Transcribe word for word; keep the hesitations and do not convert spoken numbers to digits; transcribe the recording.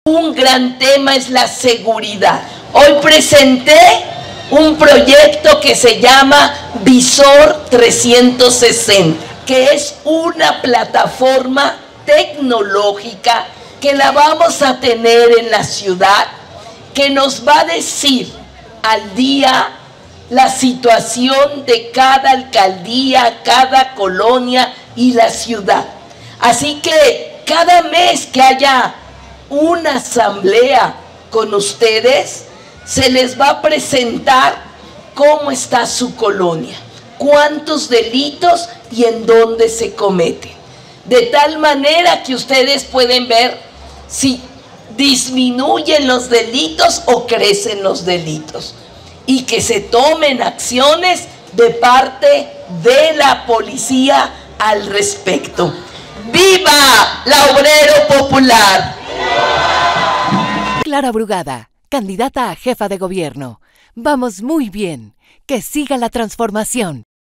Un gran tema es la seguridad. Hoy presenté un proyecto que se llama Visor trescientos sesenta, que es una plataforma tecnológica que la vamos a tener en la ciudad, que nos va a decir al día la situación de cada alcaldía, cada colonia y la ciudad. Así que cada mes que haya una asamblea con ustedes, se les va a presentar cómo está su colonia, cuántos delitos y en dónde se cometen. De tal manera que ustedes pueden ver si disminuyen los delitos o crecen los delitos. Y que se tomen acciones de parte de la policía al respecto. ¡Viva la Obrero Popular! Clara Brugada, candidata a jefa de gobierno. Vamos muy bien. Que siga la transformación.